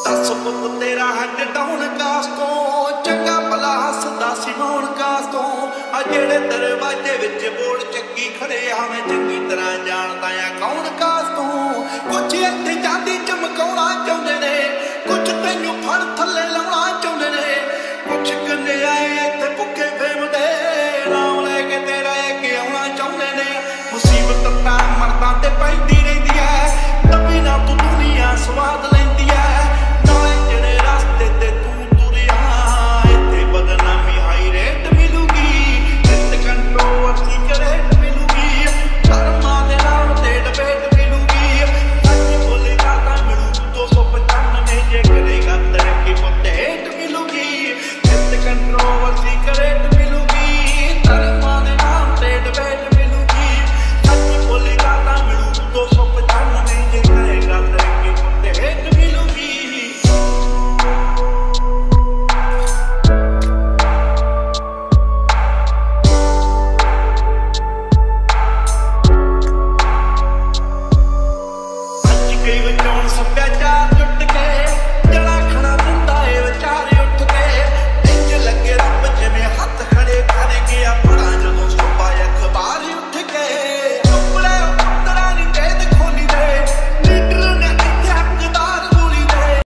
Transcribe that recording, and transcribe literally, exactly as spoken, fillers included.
दस पुत तेरा हट डाउन कास तो चंगा भला हसदा सी मौन कास तो आ जेड़े दरवाजे विच बोल चक्की खड़े हमें चंगी तरह जानदा आ कौन कास तो कुछ इत्थे जाती चमकाउणा